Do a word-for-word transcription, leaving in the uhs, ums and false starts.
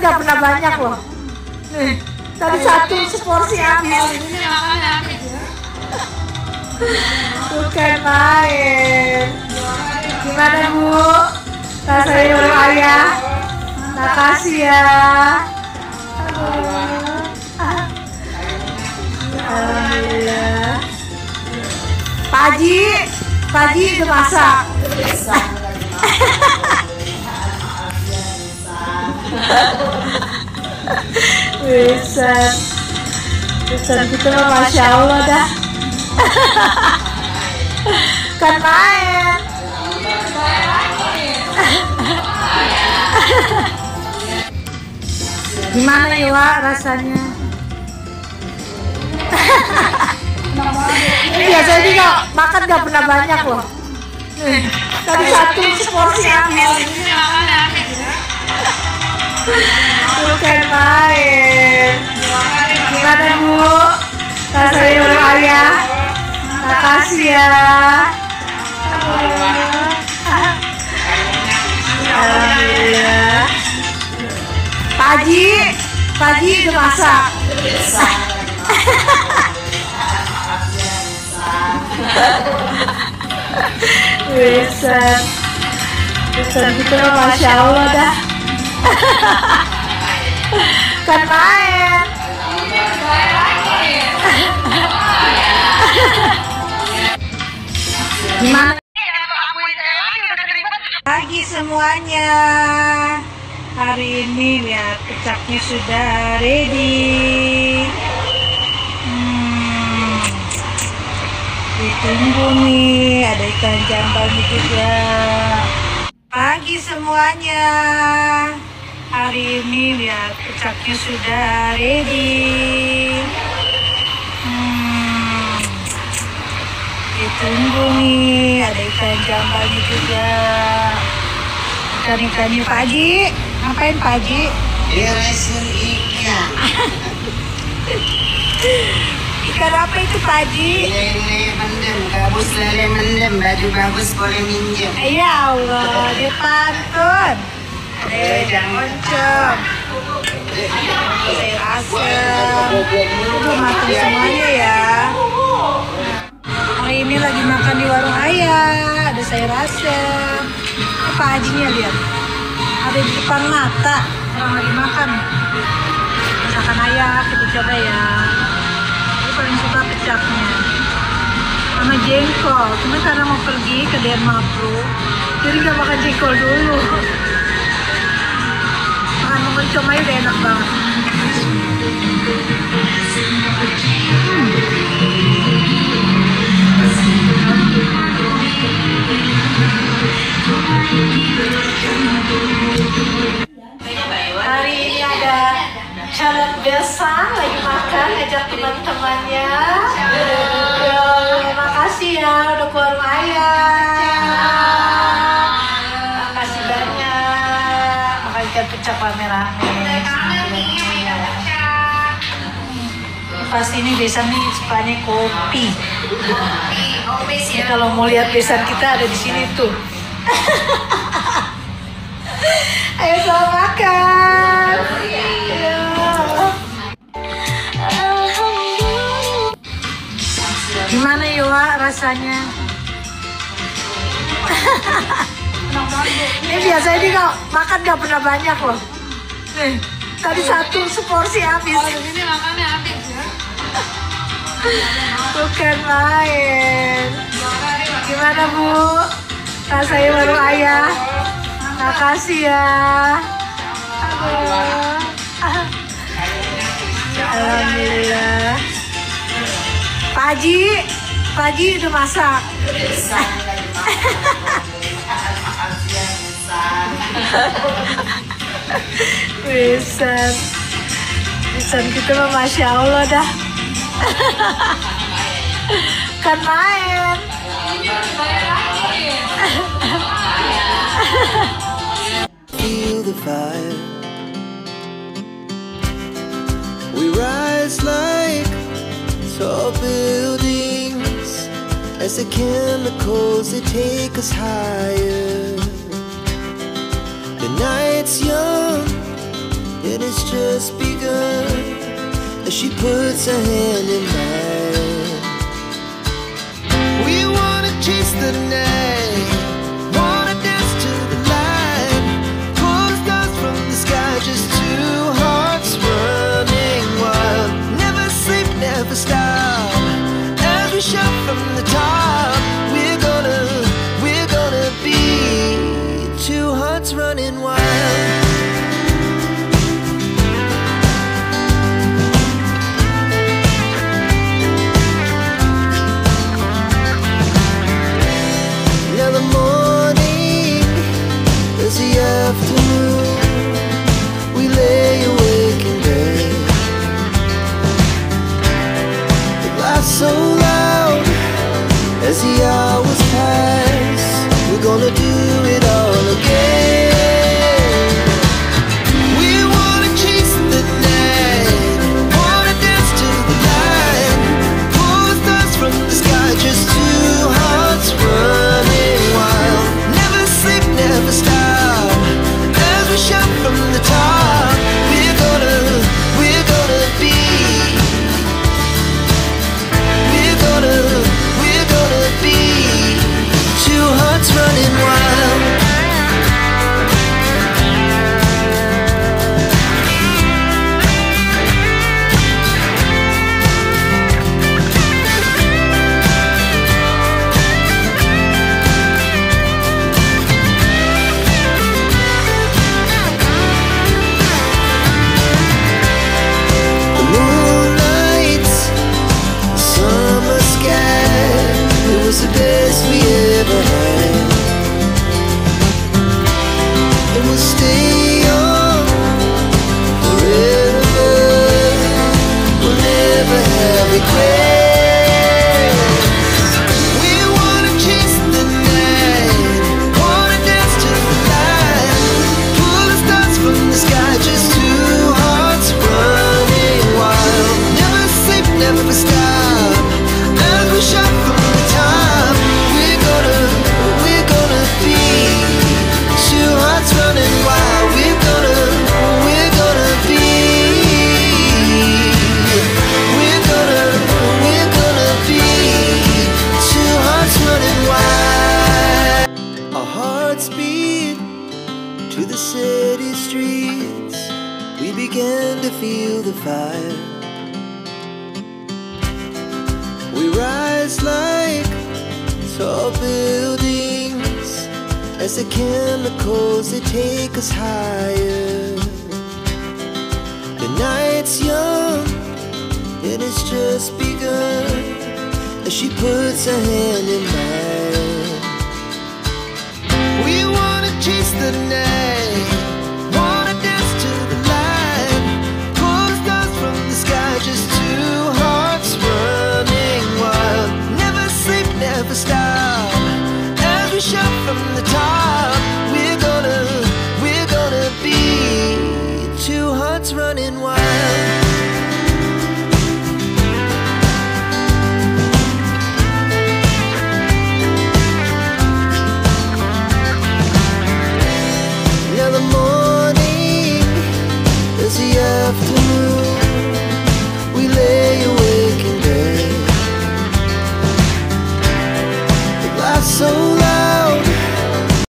nggak pernah banyak loh. Nih, tadi satu seporsi habis. Bukan main. Gimana Bu? Rasanya orang ayah. Makasih ya. Alhamdulillah. Pak Haji, Pak Haji udah masak. Wisan, wisan kita mah masya Allah dah. Kan main. Gimana ya Wak rasanya? Ini biasanya juga makan gak pernah banyak loh. Nih, tadi satu seporsi habis. Bukan main. Gimana Bu? Rasanya orang ayah. Makasih ya. Alhamdulillah. Pak Haji, Pak Haji udah masak. Wisan, wisan kita mah masya Allah dah. Kan main. Gimana? Pagi semuanya. Hari ini lihat kecapnya sudah ready. Hmm, ditunggu nih, ada ikan jambalnya juga. Pagi semuanya. Hari ini lihat kecapnya sudah ready. Hmm, ditunggu nih, ada ikan jambalnya juga. Ikan-ikannya Pak Haji, ngapain Pak Haji? Beresin ikan. Ikan apa itu Pak Haji? Lele mendem, gabus lele mendem, baju bagus boleh minjem. Ya Allah, dia pantun. Eh, jangan oncom. Sayur asem. Udah makan semuanya ya. Hari ini lagi makan di warung ayah, ada sayur asem. Ini Pak Hajinya lihat, ada di depan mata orang lagi makan. Masakan ayah kita coba ya. Ini paling suka kecapnya sama jengkol. Cuma karena mau pergi ke Denmark, jadi nggak makan jengkol dulu. Makan mengencom aja udah enak banget. Hmm. Hari ini ada calon besan lagi makan, ajak teman-temannya. Ya, makasih ya udah ke warung ayah. Makasih banyak. Makan ikan pecah rame-rame. Pasti ini besan nih sukanya kopi. Ya, kalau mau lihat besan kita ada di sini tuh. Ayo selamat makan. Ya. Gimana ya Wak rasanya? Ini biasanya dia gak, makan gak pernah banyak loh. Nih, tadi satu seporsi habis. Oh, ini makannya habis ya? Bukan main. Gimana Bu? Rasanya baru ayah. Makasih ya. Alhamdulillah. Pak Haji, Pak Haji udah masak. Wisan, wisan kita mah masya Allah dah. Kan main. Feel the fire. We rise like tall buildings as the chemicals they take us higher. The night's young, and it's just begun. As she puts her hand in mine, we wanna chase the night, wanna dance to the light, pull the stars from the sky, just two hearts running wild. Never sleep, never stop, as we shout from the top. We're gonna, we're gonna be two hearts running wild. Now the morning is the afternoon, we lay awake in bed. It laughs so loud as the hours pass, we're gonna do it all again. We wanna chase the night, wanna dance to the light, pull the stars from the sky, just two hearts running wild. Never sleep, never stop, as we shout from the top. We're gonna, we're gonna be, we're gonna, we're gonna be two hearts running wild. The moonlight, summer sky, it was the best we ever had. And we'll stay on forever, we'll never have regrets. We wanna chase the night, wanna dance to the light, pull the stars from the sky, just two hearts running wild. Never sleep, never stop, as we shout from the top. We're gonna, we're gonna be two hearts running wild. We're gonna, we're gonna be, we're gonna, we're gonna be two hearts running wild. Our hearts beat to the city streets, we began to feel the fire. We rise like tall buildings, as the chemicals, they take us higher. The night's young, and it's just begun, as she puts her hand in mine. We wanna chase the night, wanna dance to the light, pull the stars from the sky, just two hearts running wild. Never sleep, never stop, as we shout from the top. We're gonna, we're gonna be two hearts running wild.